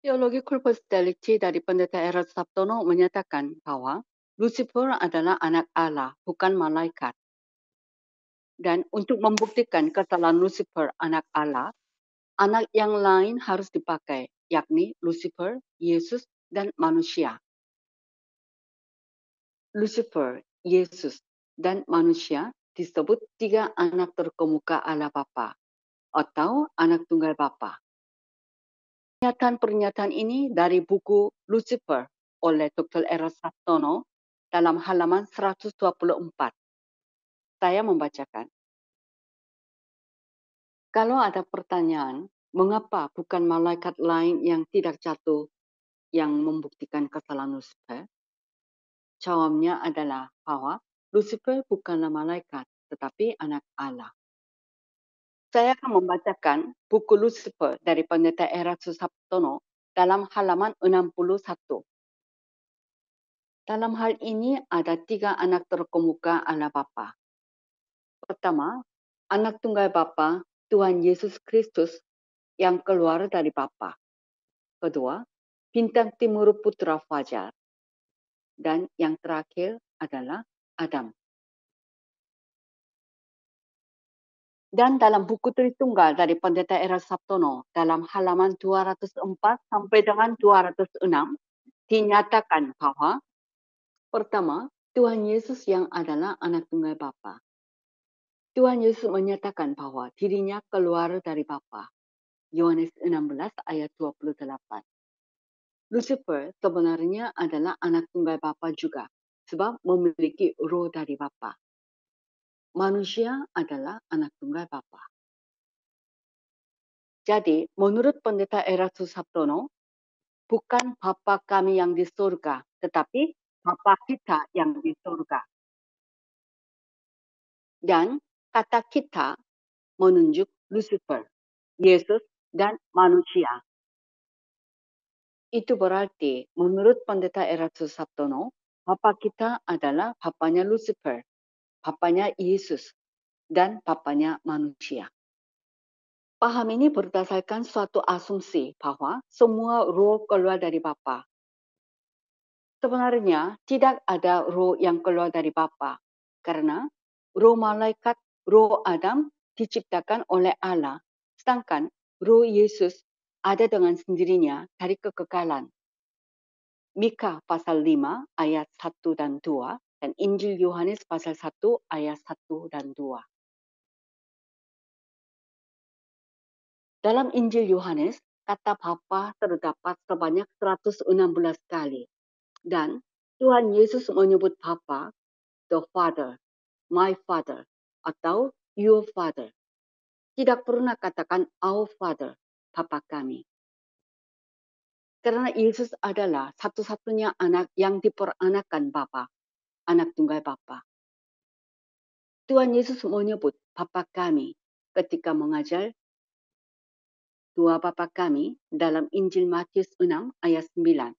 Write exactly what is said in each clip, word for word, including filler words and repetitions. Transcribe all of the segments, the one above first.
Theological Personality dari Pendeta Erad Saptono menyatakan bahwa Lucifer adalah anak Allah, bukan malaikat. Dan untuk membuktikan kesalahan Lucifer anak Allah, anak yang lain harus dipakai, yakni Lucifer, Yesus, dan manusia. Lucifer, Yesus, dan manusia disebut tiga anak terkemuka Allah Bapa atau anak tunggal Bapa. Pernyataan-pernyataan ini dari buku Lucifer oleh doktor Erad Saptono dalam halaman seratus dua puluh empat. Saya membacakan. Kalau ada pertanyaan, mengapa bukan malaikat lain yang tidak jatuh yang membuktikan kesalahan Lucifer? Jawabnya adalah bahwa Lucifer bukanlah malaikat, tetapi anak Allah. Saya akan membacakan buku Lucifer dari Pendeta Erad Saptono dalam halaman enam puluh satu. Dalam hal ini ada tiga anak terkemuka Allah Bapa. Pertama, anak tunggal Bapa, Tuhan Yesus Kristus yang keluar dari Bapa. Kedua, bintang timur putra fajar. Dan yang terakhir adalah Adam. Dan dalam buku Tritunggal dari Pendeta Erad Saptono dalam halaman dua ratus empat sampai dengan dua ratus enam dinyatakan bahwa pertama, Tuhan Yesus yang adalah anak tunggal Bapa. Tuhan Yesus menyatakan bahwa dirinya keluar dari Bapa. Yohanes enam belas ayat dua puluh delapan. Lucifer sebenarnya adalah anak tunggal Bapa juga, sebab memiliki roh dari Bapa. Manusia adalah anak tunggal Bapa. Jadi, menurut Pendeta Erad Saptono, bukan Bapa kami yang di surga, tetapi Bapa kita yang di surga. Dan kata kita menunjuk Lucifer, Yesus, dan manusia. Itu berarti, menurut Pendeta Erad Saptono, Bapa kita adalah Bapanya Lucifer, Bapanya Yesus, dan Bapanya manusia. Paham ini berdasarkan suatu asumsi bahwa semua roh keluar dari Bapa. Sebenarnya tidak ada roh yang keluar dari Bapa, karena roh malaikat, roh Adam diciptakan oleh Allah, sedangkan roh Yesus ada dengan sendirinya dari kekekalan. Mika pasal lima ayat satu dan dua dan Injil Yohanes pasal satu ayat satu dan dua. Dalam Injil Yohanes, kata Bapa terdapat sebanyak seratus enam belas kali. Dan Tuhan Yesus menyebut Bapa, the Father, my Father, atau your Father. Tidak pernah katakan our Father, Bapa kami. Karena Yesus adalah satu-satunya anak yang diperanakan Bapa, anak tunggal Bapa. Tuhan Yesus menyebut Bapa kami ketika mengajar dua Bapa kami dalam Injil Matius enam ayat sembilan.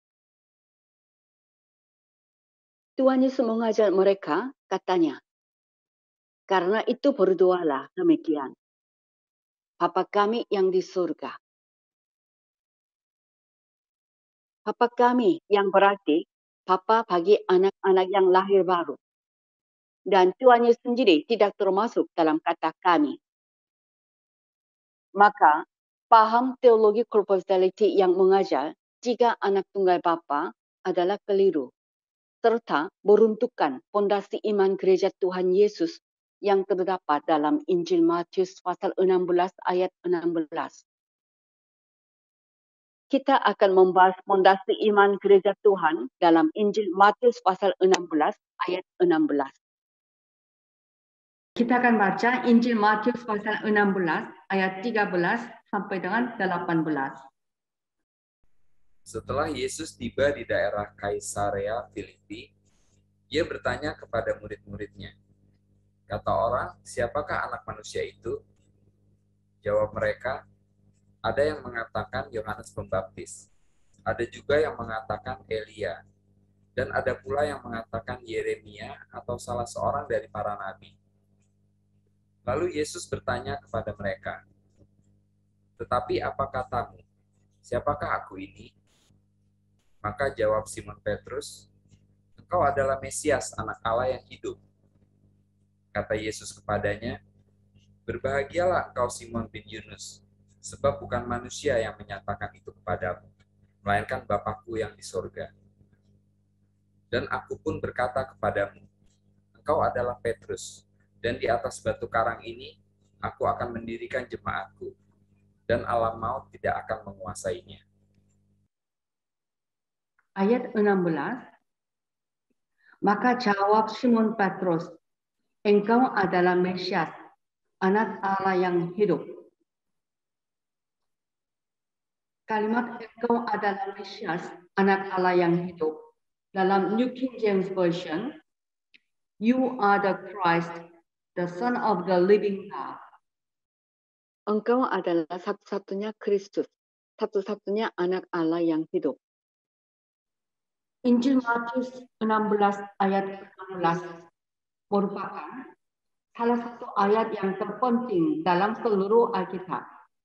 Tuhan Yesus mengajar mereka, katanya, karena itu berdoalah demikian. Bapa kami yang di surga. Bapa kami yang berarti Bapa bagi anak-anak yang lahir baru. Dan Tuhan Yesus sendiri tidak termasuk dalam kata kami. Maka, paham teologi corporeality yang mengajar jika anak tunggal Bapa adalah keliru, serta meruntuhkan fondasi iman gereja Tuhan Yesus yang terdapat dalam Injil Matius pasal enam belas ayat enam belas. Kita akan membahas fondasi iman gereja Tuhan dalam Injil Matius pasal enam belas ayat enam belas. Kita akan baca Injil Matius pasal enam belas ayat tiga belas sampai dengan delapan belas. Setelah Yesus tiba di daerah Kaisarea Filipi, ia bertanya kepada murid-muridnya, kata orang, siapakah anak manusia itu? Jawab mereka, ada yang mengatakan Yohanes Pembaptis, ada juga yang mengatakan Elia, dan ada pula yang mengatakan Yeremia atau salah seorang dari para nabi. Lalu Yesus bertanya kepada mereka, tetapi apa katamu? "Siapakah aku ini?" Maka jawab Simon Petrus, "Engkau adalah Mesias, Anak Allah yang hidup." Kata Yesus kepadanya, "Berbahagialah engkau Simon bin Yunus, sebab bukan manusia yang menyatakan itu kepadamu, melainkan Bapa-Ku yang di sorga. Dan aku pun berkata kepadamu, engkau adalah Petrus, dan di atas batu karang ini aku akan mendirikan jemaatku, dan alam maut tidak akan menguasainya." Ayat enam belas, maka jawab Simon Petrus, "Engkau adalah Mesias, Anak Allah yang hidup." Kalimat "engkau adalah Mesias, Anak Allah yang hidup" dalam New King James Version, "You are the Christ, the Son of the living God." Engkau adalah satu-satunya Kristus, satu-satunya Anak Allah yang hidup. Injil Matius enam belas ayat enam belas merupakan salah satu ayat yang terpenting dalam seluruh Alkitab.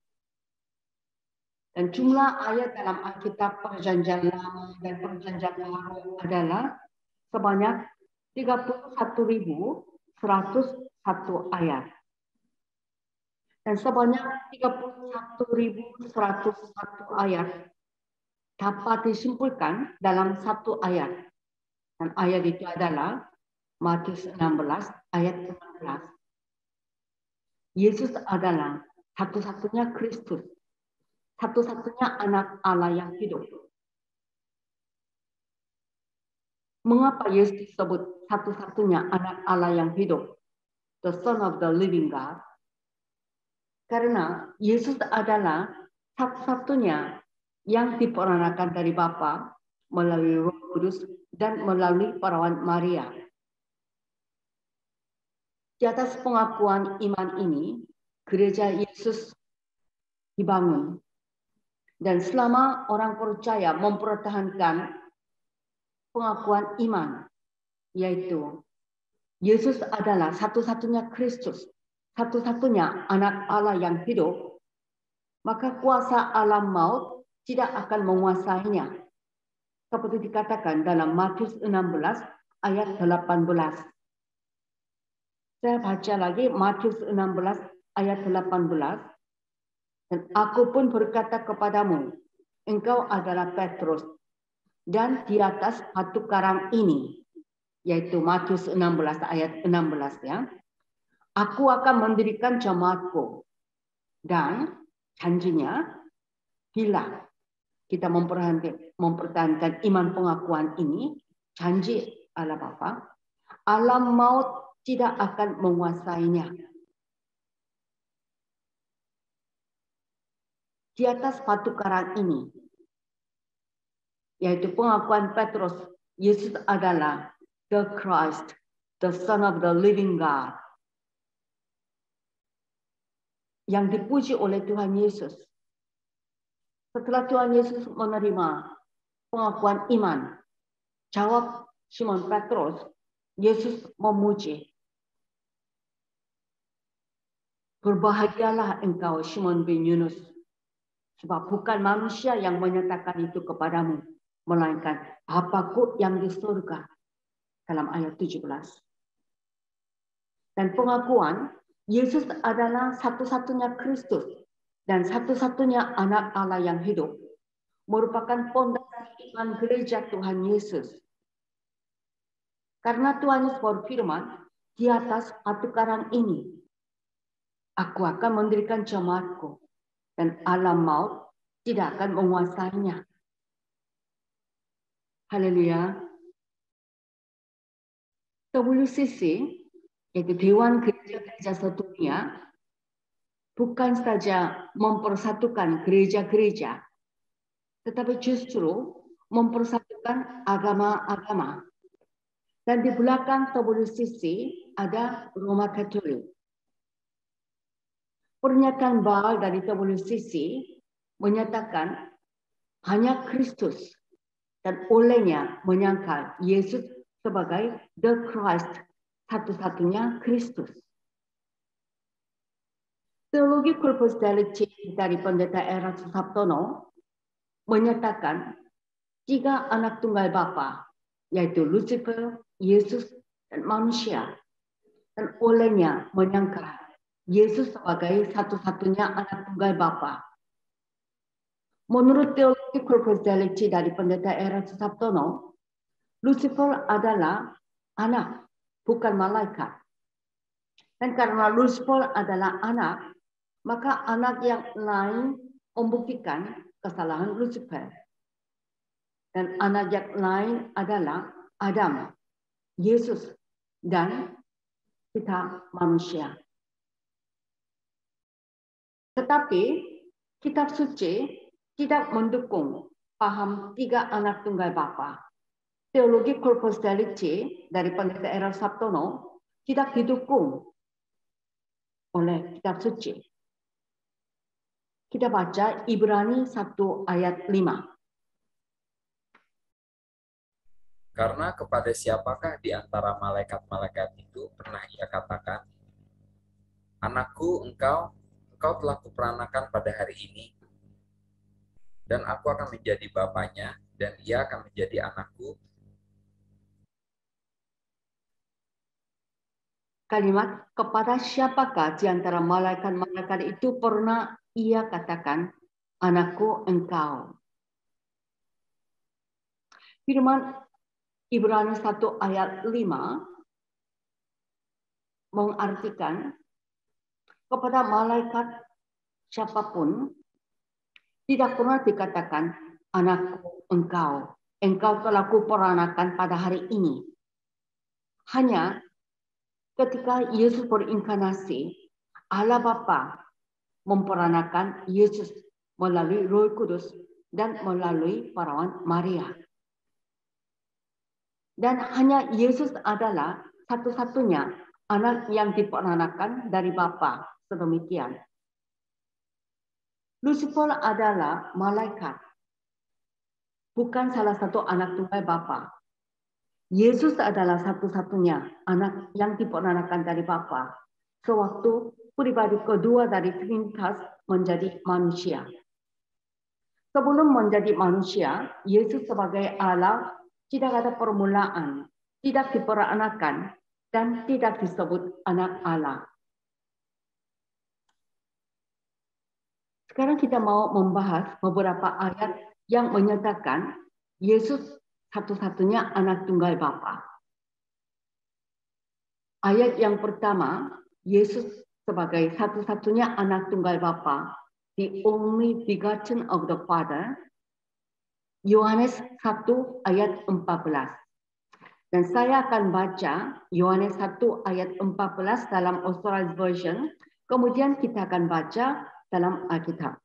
Dan jumlah ayat dalam Alkitab Perjanjian Lama dan Perjanjian Baru adalah sebanyak tiga puluh satu ribu seratus satu ayat. Dan sebanyak tiga puluh satu ribu seratus satu ayat dapat disimpulkan dalam satu ayat. Dan ayat itu adalah Matius enam belas ayat enam belas. Yesus adalah satu-satunya Kristus, satu-satunya Anak Allah yang hidup. Mengapa Yesus disebut satu-satunya Anak Allah yang hidup, the Son of the living God? Karena Yesus adalah satu-satunya yang diperanakan dari Bapa melalui Roh Kudus dan melalui perawan Maria. Di atas pengakuan iman ini, gereja Yesus dibangun. Dan selama orang percaya mempertahankan pengakuan iman, yaitu Yesus adalah satu-satunya Kristus, satu-satunya Anak Allah yang hidup, maka kuasa alam maut tidak akan menguasainya. Seperti dikatakan dalam Matius enam belas ayat delapan belas. Saya baca lagi Matius enam belas ayat delapan belas. Dan aku pun berkata kepadamu, engkau adalah Petrus, dan di atas batu karang ini, yaitu Matius enam belas ayat enam belas ya, aku akan mendirikan jemaatku. Dan janjinya, bila kita mempertahankan, mempertahankan iman pengakuan ini, janji Allah Bapa, alam maut tidak akan menguasainya. Di atas batu karang ini, yaitu pengakuan Petrus, Yesus adalah the Christ, the Son of the living God, yang dipuji oleh Tuhan Yesus. Setelah Tuhan Yesus menerima pengakuan iman, jawab Simon Petrus, Yesus memuji. Berbahagialah engkau Simon bin Yunus, sebab bukan manusia yang menyatakan itu kepadamu, melainkan Bapa-Ku yang di surga. Dalam ayat tujuh belas. Dan pengakuan Yesus adalah satu-satunya Kristus dan satu-satunya Anak Allah yang hidup merupakan pondasi iman gereja Tuhan Yesus. Karena Tuhan Yesus berfirman, di atas batu karang ini, aku akan mendirikan jemaatku, dan alam maut tidak akan menguasainya. Haleluya. W C C, yaitu Dewan Gereja-Gereja Sedunia, bukan saja mempersatukan gereja-gereja, tetapi justru mempersatukan agama-agama. Dan di belakang W C C ada Roma Katolik. Pernyataan Baal dari W C C menyatakan hanya Kristus dan olehnya menyangkal Yesus sebagai the Christ, satu-satunya Kristus. Teologi Corpus Delicti dari Pendeta Erastus Sabtono menyatakan tiga anak tunggal Bapa, yaitu Lucifer, Yesus, dan manusia. Dan olehnya menyangka Yesus sebagai satu-satunya anak tunggal Bapa. Menurut teologi corporeality dari Pendeta Era Suciptono, Lucifer adalah anak, bukan malaikat. Dan karena Lucifer adalah anak, maka anak yang lain membuktikan kesalahan Lucifer. Dan anak yang lain adalah Adam, Yesus, dan kita manusia. Tetapi kitab suci tidak mendukung paham tiga anak tunggal Bapa. Teologi corporeality dari Pendeta Era Suciptono tidak didukung oleh kitab suci. Kita baca Ibrani satu ayat lima. Karena kepada siapakah di antara malaikat-malaikat itu pernah ia katakan, anakku, engkau, engkau telah kuperanakan pada hari ini, dan aku akan menjadi bapaknya, dan ia akan menjadi anakku. Kalimat kepada siapakah di antara malaikat-malaikat itu pernah ia katakan, anakku, engkau. Firman Ibrani satu ayat lima mengartikan kepada malaikat siapapun tidak pernah dikatakan anakku engkau, engkau telah kuperanakan pada hari ini. Hanya ketika Yesus berinkarnasi, Allah Bapa memperanakan Yesus melalui Roh Kudus dan melalui perawan Maria. Dan hanya Yesus adalah satu-satunya anak yang diperanakan dari Bapa. Sedemikian. Lucifer adalah malaikat, bukan salah satu anak tunggal Bapa. Yesus adalah satu-satunya anak yang diperanakan dari Bapa. Sewaktu pribadi kedua dari Trinitas menjadi manusia. Sebelum menjadi manusia, Yesus sebagai Allah tidak ada permulaan, tidak diperanakan, dan tidak disebut anak Allah. Sekarang kita mau membahas beberapa ayat yang menyatakan Yesus satu-satunya anak tunggal Bapa. Ayat yang pertama, Yesus sebagai satu-satunya anak tunggal Bapa, the only begotten of the Father, Yohanes satu ayat empat belas. Dan saya akan baca Yohanes satu ayat empat belas dalam Authorized Version, kemudian kita akan baca dalam Alkitab.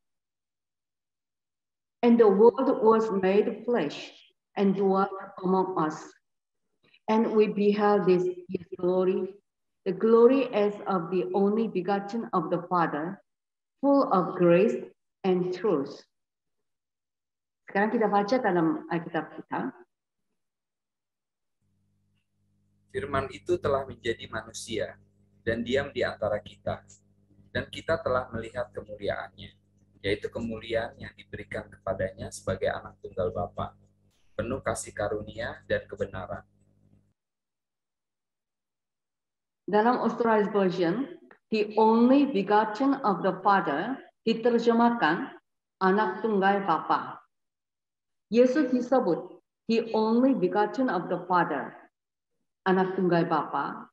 And the Word was made flesh and dwelt among us. And we beheld this his glory, the glory as of the only begotten of the Father, full of grace and truth. Sekarang kita baca dalam Alkitab kita. Firman itu telah menjadi manusia dan diam di antara kita, dan kita telah melihat kemuliaannya, yaitu kemuliaan yang diberikan kepadanya sebagai anak tunggal Bapa, penuh kasih karunia dan kebenaran. Dalam Authorized Version, the only begotten of the Father diterjemahkan anak tunggal Bapa. Yesus disebut the only begotten of the Father, anak tunggal Bapa.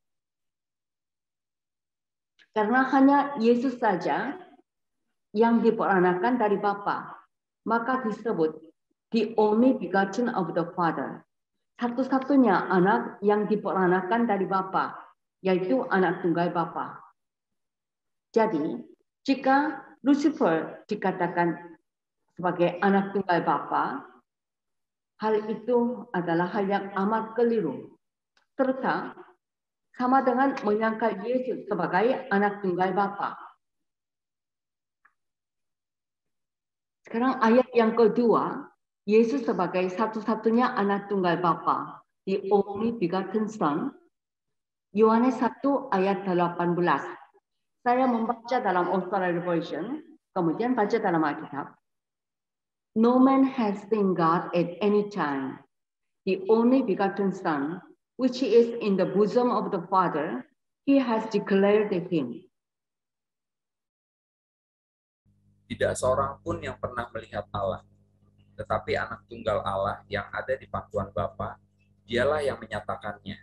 Karena hanya Yesus saja yang diperanakan dari Bapa, maka disebut the only begotten of the Father. Satu-satunya anak yang diperanakan dari Bapa, yaitu anak tunggal Bapa. Jadi, jika Lucifer dikatakan sebagai anak tunggal Bapa, hal itu adalah hal yang amat keliru. Serta sama dengan menyangka Yesus sebagai anak tunggal Bapa. Sekarang ayat yang kedua, Yesus sebagai satu-satunya anak tunggal Bapa, the only begotten Son, Yohanes satu ayat delapan belas. Saya membaca dalam Authorized Version, kemudian baca dalam Alkitab. No man has seen God at any time. The only begotten Son, which is in the bosom of the Father, he has declared him. Tidak seorang pun yang pernah melihat Allah, tetapi anak tunggal Allah yang ada di pangkuan Bapa, dialah yang menyatakannya.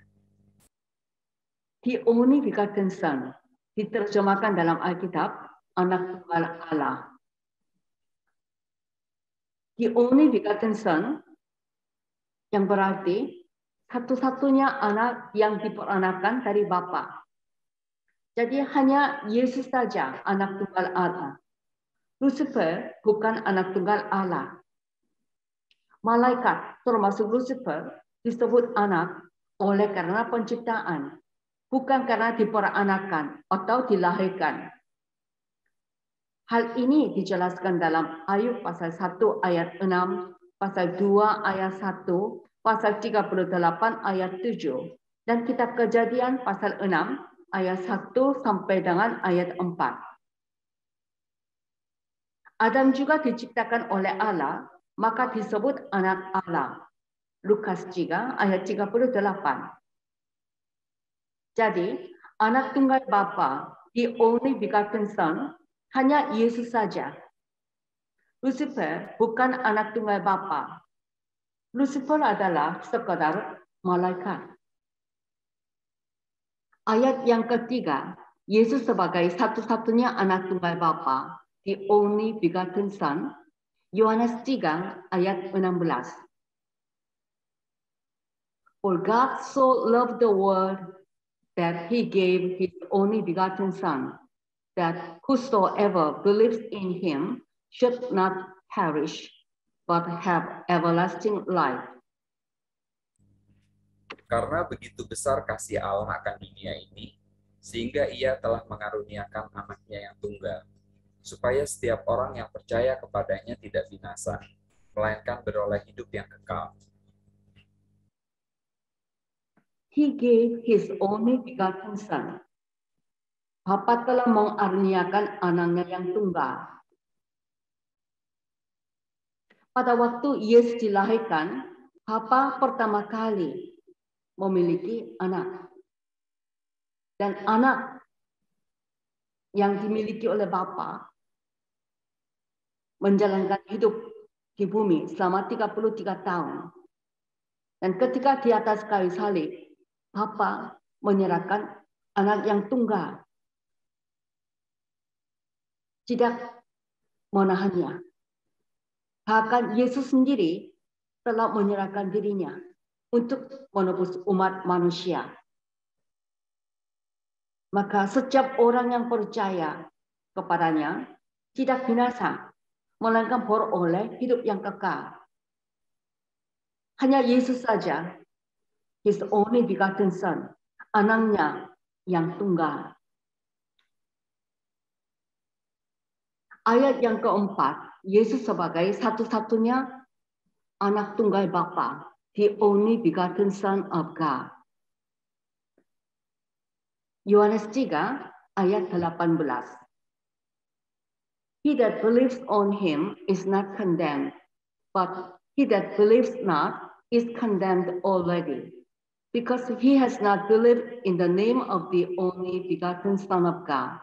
The only begotten Son, diterjemahkan dalam Alkitab, anak tunggal Allah. The only begotten Son, yang berarti satu-satunya anak yang diperanakan dari Bapa. Jadi hanya Yesus saja anak tunggal Allah. Lucifer bukan anak tunggal Allah. Malaikat termasuk Lucifer disebut anak oleh karena penciptaan, bukan karena diperanakan atau dilahirkan. Hal ini dijelaskan dalam Ayub pasal satu ayat enam, pasal dua ayat satu, pasal tiga puluh delapan ayat tujuh, dan kitab Kejadian pasal enam ayat satu sampai dengan ayat empat. Adam juga diciptakan oleh Allah, maka disebut anak Allah. Lukas tiga ayat tiga puluh delapan. Jadi, anak tunggal Bapa, the only begotten Son, hanya Yesus saja. Lucifer bukan anak tunggal Bapa. Lucifer adalah sekadar malaikat. Ayat yang ketiga, Yesus sebagai satu-satunya anak tunggal Bapa, the only begotten Son, Yohanes tiga ayat enam belas. For God so loved the world that he gave his only begotten Son, that whosoever believes in him should not perish, but have everlasting life. Karena begitu besar kasih Allah akan dunia ini, sehingga ia telah mengaruniakan anaknya yang tunggal, supaya setiap orang yang percaya kepadanya tidak binasa, melainkan beroleh hidup yang kekal. He gave his only begotten Son. Bapa telah mengaruniakan anaknya yang tunggal. Pada waktu Yesus dilahirkan, Bapa pertama kali memiliki anak. Dan anak yang dimiliki oleh Bapa menjalankan hidup di bumi selama tiga puluh tiga tahun. Dan ketika di atas kayu salib, Bapa menyerahkan anak yang tunggal. Tidak menahannya. Bahkan Yesus sendiri telah menyerahkan dirinya untuk menebus umat manusia. Maka setiap orang yang percaya kepadanya tidak binasa, melainkan beroleh hidup yang kekal. Hanya Yesus saja, his only begotten Son, anaknya yang tunggal. Ayat yang keempat, Yesus sebagai satu-satunya anak tunggal Bapa, the only begotten Son of God. Yohanes tiga ayat delapan belas. He that believes on him is not condemned, but he that believes not is condemned already, because he has not believed in the name of the only begotten Son of God.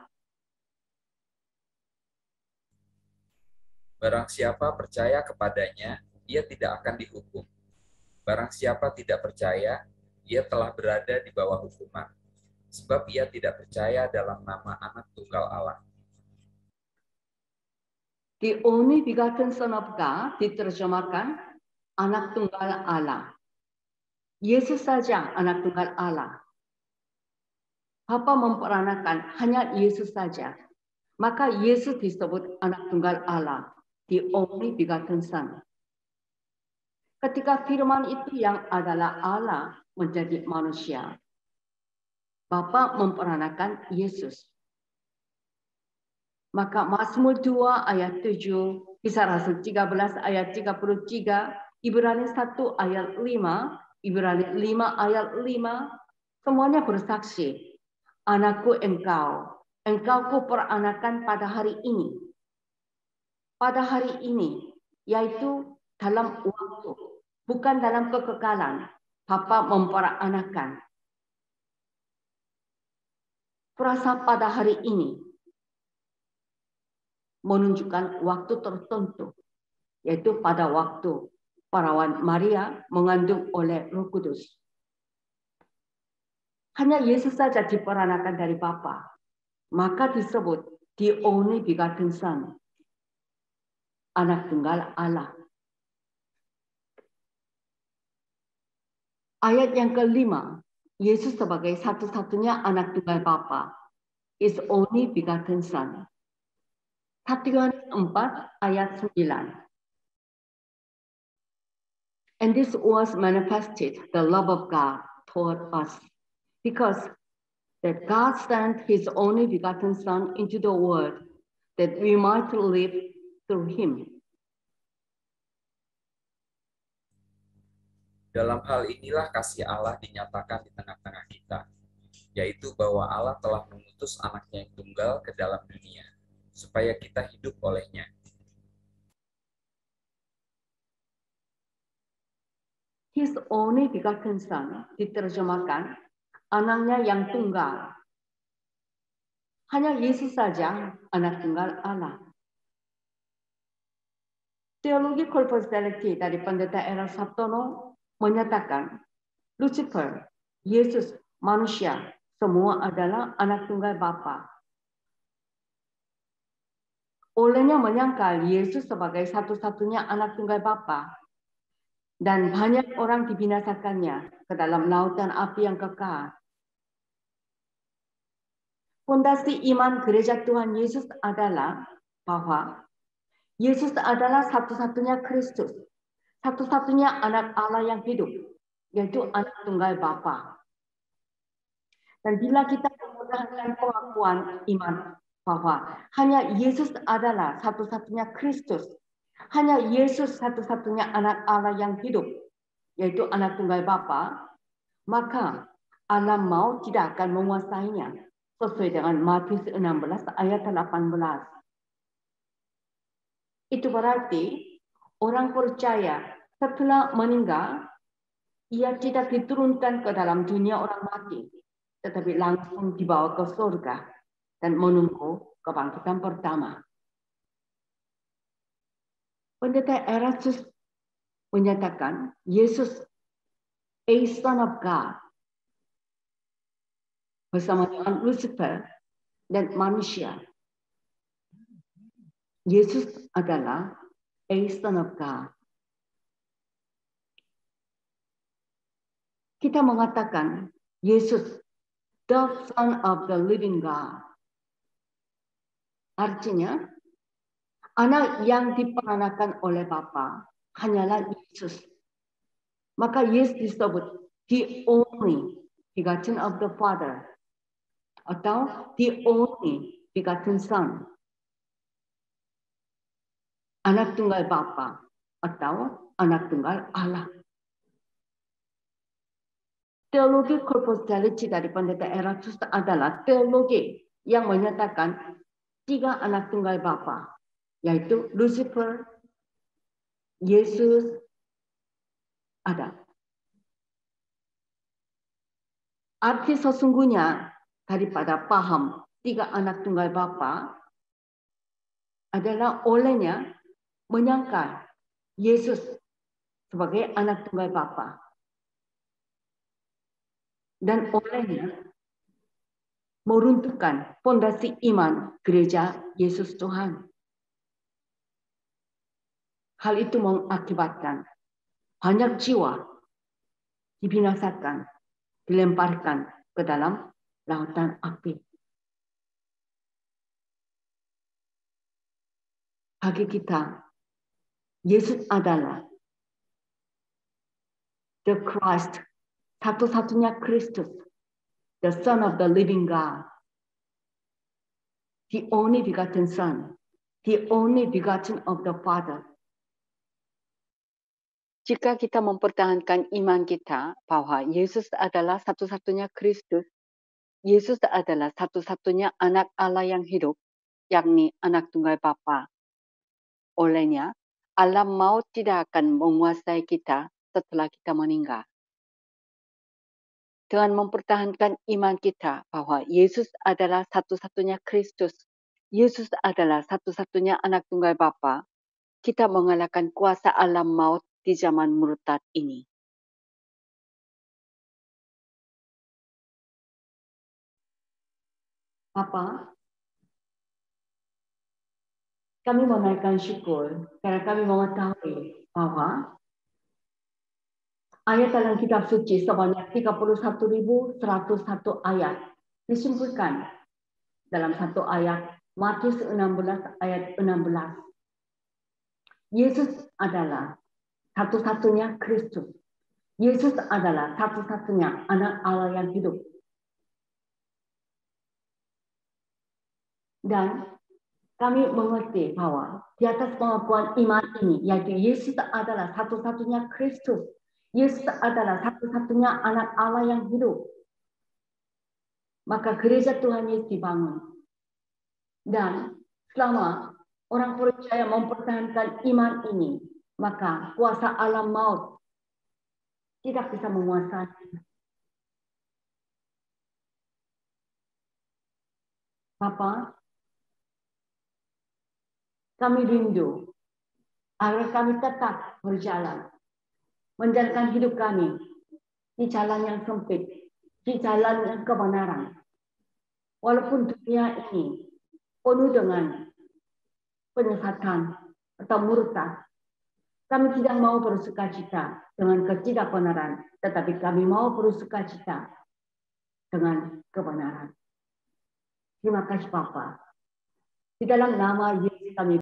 Barang siapa percaya kepadanya, ia tidak akan dihukum. Barang siapa tidak percaya, ia telah berada di bawah hukuman, sebab ia tidak percaya dalam nama anak tunggal Allah. The only begotten Son of God diterjemahkan anak tunggal Allah. Yesus saja anak tunggal Allah. Bapa memperanakan hanya Yesus saja. Maka Yesus disebut anak tunggal Allah, the only begotten Son. Ketika firman itu yang adalah Allah menjadi manusia, Bapa memperanakan Yesus. Maka Mazmur dua ayat tujuh, Kisah Rasul tiga belas ayat tiga puluh tiga, Ibrani satu ayat lima, Ibrani lima ayat lima, semuanya bersaksi, anakku engkau, engkau ku peranakan pada hari ini. Pada hari ini, yaitu dalam waktu, bukan dalam kekekalan. Bapa memperanakan. Perasa pada hari ini menunjukkan waktu tertentu, yaitu pada waktu perawan Maria mengandung oleh Roh Kudus. Hanya Yesus saja diperanakan dari Bapa, maka disebut the only begotten Son, anak tunggal Allah. Ayat yang kelima, Yesus sebagai satu-satunya anak tunggal Bapa, is only begotten Son. satu Yohanes empat ayat sembilan. And this was manifested the love of God toward us, because that God sent his only begotten Son into the world, that we might live through him. Dalam hal inilah kasih Allah dinyatakan di tengah-tengah kita, yaitu bahwa Allah telah mengutus anaknya yang tunggal ke dalam dunia, supaya kita hidup olehnya. His only begotten Son diterjemahkan anaknya yang tunggal. Hanya Yesus saja anak tunggal Allah. Teologi Corposality dari Pendeta Errol Sabtono menyatakan Lucifer, Yesus, manusia, semua adalah anak tunggal Bapa. Olehnya menyangkal Yesus sebagai satu-satunya anak tunggal Bapa, dan banyak orang dibinasakannya ke dalam lautan api yang kekal. Fondasi iman gereja Tuhan Yesus adalah bahwa Yesus adalah satu-satunya Kristus, satu-satunya anak Allah yang hidup, yaitu anak tunggal Bapa. Dan bila kita menggunakan pengakuan iman bahwa hanya Yesus adalah satu-satunya Kristus, hanya Yesus satu-satunya anak Allah yang hidup, yaitu anak tunggal Bapa, maka alam maut tidak akan menguasainya, sesuai dengan Matius enam belas ayat delapan belas. Itu berarti orang percaya setelah meninggal, ia tidak diturunkan ke dalam dunia orang mati, tetapi langsung dibawa ke surga dan menunggu kebangkitan pertama. Pendeta Erastus menyatakan Yesus, a son of God, bersama dengan Lucifer dan manusia. Yesus adalah a son of God. Kita mengatakan Yesus, the Son of the living God. Artinya, anak yang diperanakan oleh Bapa hanyalah Yesus. Maka Yesus disebut the only begotten of the Father, atau the only begotten Son. Anak tunggal Bapa atau anak tunggal Allah. Teologi corposality dari Pendeta Erastus adalah teologi yang menyatakan tiga anak tunggal Bapa, yaitu Lucifer, Yesus, ada. Arti sesungguhnya daripada paham tiga anak tunggal Bapa adalah olehnya menyangkal Yesus sebagai anak tunggal Bapa. Dan olehnya meruntuhkan fondasi iman gereja Yesus Tuhan. Hal itu mengakibatkan banyak jiwa dibinasakan, dilemparkan ke dalam lautan api. Bagi kita, Yesus adalah the Christ, satu-satunya Kristus, the Son of the living God, the only begotten Son, the only begotten of the Father. Jika kita mempertahankan iman kita bahwa Yesus adalah satu-satunya Kristus, Yesus adalah satu-satunya anak Allah yang hidup, yakni anak tunggal Bapa. Olehnya, alam maut tidak akan menguasai kita setelah kita meninggal. Dengan mempertahankan iman kita bahwa Yesus adalah satu-satunya Kristus, Yesus adalah satu-satunya anak tunggal Bapa, kita mengalahkan kuasa alam maut di zaman murtad ini. Bapa, kami menaikkan syukur karena kami mengetahui bahwa ayat dalam kitab suci sebanyak tiga puluh satu ribu seratus satu ayat disimpulkan dalam satu ayat Matius enam belas ayat enam belas. Yesus adalah satu-satunya Kristus. Yesus adalah satu-satunya anak Allah yang hidup. Dan kami mengerti bahwa di atas pengakuan iman ini, yaitu Yesus adalah satu-satunya Kristus. Yesus adalah satu-satunya anak Allah yang hidup. Maka gereja Tuhan Yesus dibangun. Dan selama orang percaya mempertahankan iman ini, maka kuasa alam maut tidak bisa menguasai. Bapa, kami rindu agar kami tetap berjalan, menjalankan hidup kami di jalan yang sempit, di jalan yang kebenaran. Walaupun dunia ini penuh dengan penyesatan atau murtad, kami tidak mau bersukacita dengan ketidakbenaran, tetapi kami mau bersukacita dengan kebenaran. Terima kasih Bapa. Di dalam nama Yesus kami